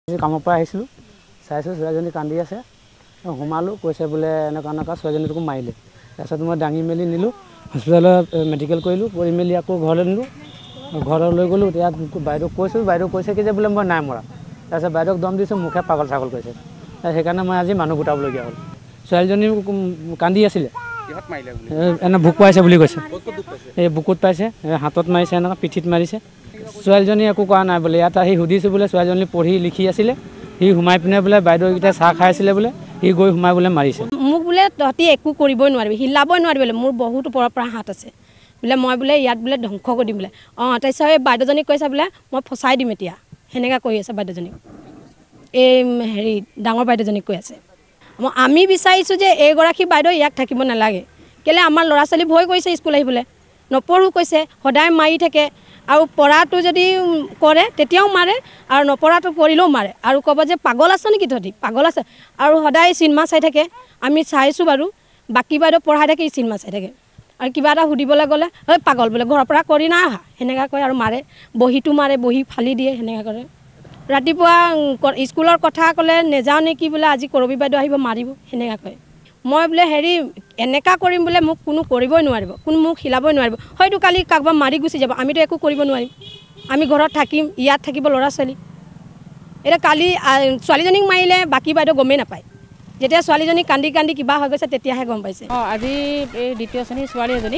কামৰ পৰা আহিছিলোঁ চাইছোঁ ছোৱালীজনী কান্দি আছে সোমালোঁ কৈছে বোলে এনেকুৱা ছোৱালীজনীটোকো মাৰিলে তাৰপিছত মই দাঙি মেলি নিলোঁ হস্পিটেলত মেডিকেল কৰিলোঁ কৰি মেলি আকৌ ঘৰলৈ নিলোঁ ঘৰলৈ লৈ গ'লোঁ ইয়াত বাইদেউক কৈছোঁ বাইদেউ কৈছে কি যে বোলে মই নাই মৰা তাৰপিছত বাইদেউক দম দিছোঁ মুখে পাগল ছাগল কৈছে সেইকাৰণে মই আজি মানুহ গোটাবলগীয়া হ'ল ছোৱালীজনী কান্দি আছিলে এনে ভোক পাইছে বুলি কৈছে এই বুকুত পাইছে হাতত মাৰিছে এনেকুৱা পিঠিত মাৰিছে ছোৱালীজনী একো কৰা নাই বোলে ইয়াত আহি সুধিছোঁ বোলে ছোৱালীজনী পঢ়ি লিখি আছিলে সি সোমাই পিনে বোলে বাইদেউকেইটা চাহ খাই আছিলে বোলে সি গৈ সোমাই বোলে মাৰিছে মোক বোলে তহঁতি একো কৰিবই নোৱাৰিবি হিলাবই নোৱাৰিবি বোলে মোৰ বহুত ওপৰৰ পৰা হাত আছে বোলে মই বোলে ইয়াত বোলে ধ্বংস কৰি দিম বোলে তাৰপিছত এই বাইদেউজনীক কৈছে বোলে মই ফচাই দিম এতিয়া সেনেকৈ কৈ আছে বাইদেউজনীক এই হেৰি ডাঙৰ বাইদেউজনীক কৈ আছে আমি বিচাৰিছোঁ যে এইগৰাকী বাইদেউ ইয়াত থাকিব নালাগে কেলৈ আমাৰ ল'ৰা ছোৱালী ভয় কৰিছে স্কুল আহিবলৈ নপঢ়ো কৈছে সদায় মাৰি থাকে আৰু পঢ়াটো যদি কৰে তেতিয়াও মাৰে আৰু নপঢ়াটো কৰিলেও মাৰে আৰু ক'ব যে পাগল আছে নেকি তহঁতি পাগল আছে আৰু সদায় চিনেমা চাই থাকে আমি চাইছোঁ বাৰু বাকী বাইদেউ পঢ়াই থাকে চিনেমা চাই থাকে আৰু কিবা এটা সুধিবলৈ গ'লে ঐ পাগল বোলে ঘৰৰ পৰা কৰি নাই অহা সেনেকৈ কয় আৰু মাৰে বহীটো মাৰে বহী ফালি দিয়ে সেনেকৈ কৰে ৰাতিপুৱা স্কুলৰ কথা ক'লে নেযাওঁ নেকি বোলে আজি কৰবী বাইদেউ আহিব মাৰিব সেনেকৈ কয় মই বোলে হেৰি এনেকুৱা কৰিম বোলে মোক কোনো কৰিবই নোৱাৰিব কোনো মোক হিলাবই নোৱাৰিব হয়তো কালি কাৰোবাক মাৰি গুচি যাব আমিতো একো কৰিব নোৱাৰিম আমি ঘৰত থাকিম ইয়াত থাকিব ল'ৰা ছোৱালী এতিয়া কালি ছোৱালীজনীক মাৰিলে বাকী বাইদেউ গমেই নাপায় যেতিয়া ছোৱালীজনী কান্দি কান্দি কিবা হৈ গৈছে তেতিয়াহে গম পাইছে আজি এই দ্বিতীয় শ্ৰেণীৰ ছোৱালী এজনী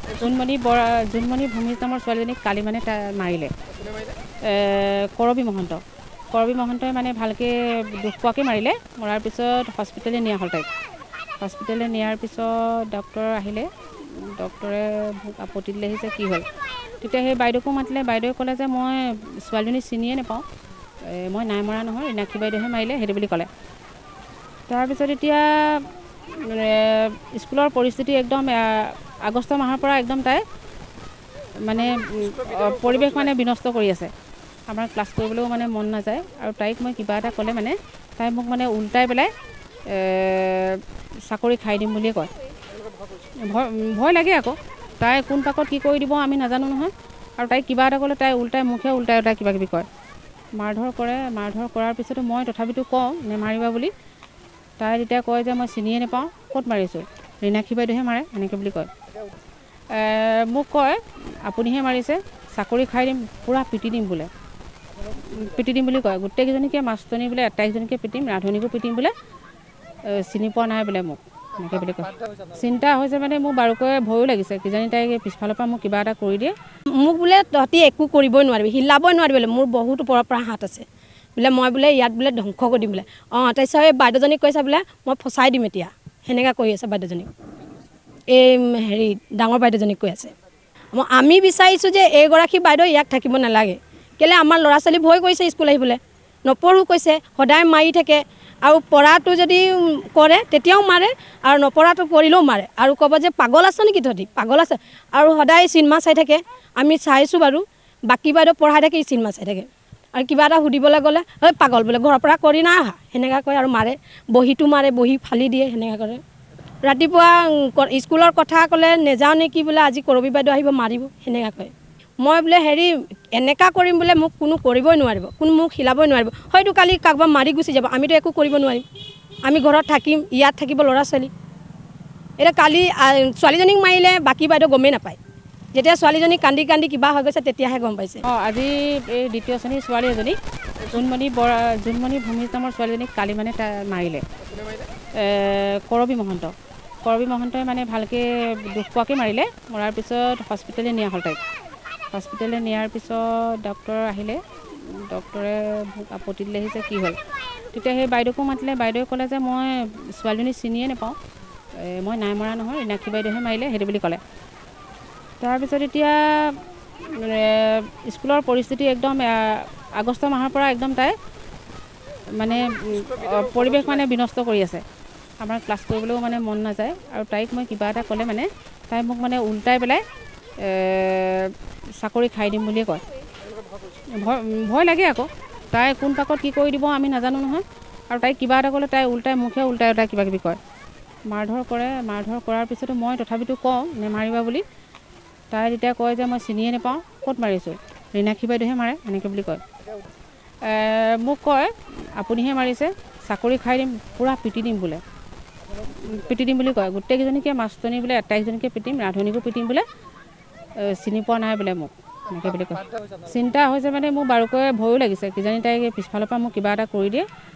জোনমণি ভূমিজ নামৰ ছোৱালীজনীক কালি মানে মাৰিলে কৰবী মহন্তই মানে ভালকৈ দুখ পোৱাকৈ মাৰিলে মৰাৰ পিছত হস্পিটেললৈ নিয়া হ'ল তাইক হস্পিটেললৈ নিয়াৰ পিছত ডক্টৰ আহিলে ডক্টৰে আপত্তি দিলে আহিছে কি হ'ল তেতিয়া সেই বাইদেউকো মাতিলে বাইদেৱে ক'লে যে মই ছোৱালীজনী চিনিয়ে নাপাওঁ মই নাই মৰা নহয় ৰীণাক্ষী বাইদেউহে মাৰিলে সেইটো বুলি ক'লে তাৰপিছত এতিয়া স্কুলৰ পৰিস্থিতি একদম আগষ্ট মাহৰ পৰা একদম তাই মানে পৰিৱেশ মানে বিনষ্ট কৰি আছে আমাৰ ক্লাছ কৰিবলৈও মানে মন নাযায় আৰু তাইক মই কিবা এটা ক'লে মানে তাই মোক মানে উল্টাই পেলাই চাকৰি খাই দিম বুলিয়ে কয় ভয় লাগে আকৌ তাই কোন পাকত কি কৰি দিব আমি নাজানো নহয় আৰু তাইক কিবা এটা ক'লে তাই মুখে উল্টাই কিবা কিবি কয় মাৰধৰ কৰাৰ পিছতো মই তথাপিতো কওঁ নেমাৰিবা বুলি তাই তেতিয়া কয় যে মই চিনিয়ে নাপাওঁ ক'ত মাৰিছোঁ ৰীণাক্ষী বাইদেউহে মাৰে এনেকৈ বুলি কয় মোক কয় আপুনিহে মাৰিছে চাকৰি খাই দিম পূৰা পিটি দিম বুলি কয় গোটেইকেইজনীকে মাষ্টৰনী বোলে 28জনীকে পিটিম ৰাধনীকো পিটিম বোলে চিনি পোৱা নাই বোলে মোক এনেকৈ বুলি কয় চিন্তা হৈছে মানে মোৰ বাৰুকৈ ভয়ো লাগিছে কিজানি তাইক পিছফালৰ পৰা মোক কিবা এটা কৰি দিয়ে মোক বোলে তহঁতি একো কৰিবই নোৱাৰিবি হিলাবই নোৱাৰিবি বোলে মোৰ বহুত ওপৰৰ পৰা হাত আছে বোলে মই বোলে ইয়াত বোলে ধ্বংস কৰি দিম বোলে তাৰপিছত এই বাইদেউজনীক কৈছে বোলে মই ফচাই দিম এতিয়া সেনেকৈ কৈ আছে বাইদেউজনীক এই হেৰি ডাঙৰ বাইদেউজনীক কৈ আছে আমি বিচাৰিছোঁ যে এইগৰাকী বাইদেউ ইয়াত থাকিব নালাগে কেলৈ আমাৰ ল'ৰা ছোৱালী ভয় কৰিছে স্কুল আহিবলৈ নপঢ়ো কৈছে সদায় মাৰি থাকে আৰু পঢ়াটো যদি কৰে তেতিয়াও মাৰে আৰু নপঢ়াটো কৰিলেও মাৰে আৰু ক'ব যে পাগল আছে নেকি তহঁতি পাগল আছে আৰু সদায় চিনেমা চাই থাকে আমি চাইছোঁ বাৰু বাকী বাইদেউ পঢ়াই থাকে চিনেমা চাই থাকে আৰু কিবা এটা সুধিবলৈ গ'লে ঐ পাগল বোলে ঘৰৰ পৰা কৰি নাই অহা সেনেকৈ কয় আৰু মাৰে বহীটো মাৰে বহী ফালি দিয়ে সেনেকৈ কৰে ৰাতিপুৱা স্কুলৰ কথা ক'লে নেযাওঁ নেকি বোলে আজি কৰবী বাইদেউ আহিব মাৰিব সেনেকৈ কয় মই বোলে হেৰি এনেকুৱা কৰিম বোলে মোক কোনো কৰিবই নোৱাৰিব কোনো মোক হিলাবই নোৱাৰিব হয়তো কালি কাৰোবাক মাৰি গুচি যাব আমিতো একো কৰিব নোৱাৰিম আমি ঘৰত থাকিম ইয়াত থাকিব ল'ৰা ছোৱালী এতিয়া কালি ছোৱালীজনীক মাৰিলে বাকী বাইদেউ গমেই নাপায় যেতিয়া ছোৱালীজনী কান্দি কান্দি কিবা হৈ গৈছে তেতিয়াহে গম পাইছে আজি এই দ্বিতীয় শ্ৰেণীৰ ছোৱালী এজনী জোনমণি ভূমিজ নামৰ ছোৱালীজনীক কালি মানে মাৰিলে কৰবী মহন্তই মানে ভালকৈ দুখ পোৱাকৈ মাৰিলে মৰাৰ পিছত হস্পিটেললৈ নিয়া হ'ল তাইক হস্পিটেললৈ নিয়াৰ পিছত ডক্টৰ আহিলে ডক্টৰে আপত্তি দিলে আহিছে কি হ'ল তেতিয়া সেই বাইদেউকো মাতিলে বাইদেৱে ক'লে যে মই ছোৱালীজনী চিনিয়ে নাপাওঁ মই নাই মৰা নহয় ৰীণাক্ষী বাইদেউহে মাৰিলে সেইটো বুলি ক'লে তাৰপিছত এতিয়া স্কুলৰ পৰিস্থিতি একদম আগষ্ট মাহৰ পৰা একদম তাই মানে পৰিৱেশ মানে বিনষ্ট কৰি আছে আমাৰ ক্লাছ কৰিবলৈও মানে মন নাযায় আৰু তাইক মই কিবা এটা ক'লে মানে তাই মোক মানে উল্টাই পেলাই চাকৰি খাই দিম বুলিয়ে কয় ভয় লাগে আকৌ তাই কোন পাকত কি কৰি দিব আমি নাজানো নহয় আৰু তাইক কিবা এটা ক'লে তাই মুখে উল্টাই কিবা কিবি কয় মাৰধৰ কৰাৰ পিছতো মই তথাপিতো কওঁ নেমাৰিবা বুলি তাই তেতিয়া কয় যে মই চিনিয়ে নাপাওঁ ক'ত মাৰিছোঁ ৰীণাক্ষী বাইদেউহে মাৰে এনেকৈ বুলি কয় মোক কয় আপুনিহে মাৰিছে, চাকৰি খাই দিম, পূৰা পিটি দিম বোলে, পিটি দিম বুলি কয়। গোটেইকেইজনীকে মাষ্টৰনী বোলে 28জনীকে পিটিম, ৰাধনীকো পিটিম বোলে, চিনি পোৱা নাই বোলে মোক, এনেকৈ বুলি কয়। চিন্তা হৈছে মানে মোৰ বাৰুকৈ ভয়ো লাগিছে, কিজানি তাইক পিছফালৰ পৰা মোক কিবা এটা কৰি দিয়ে,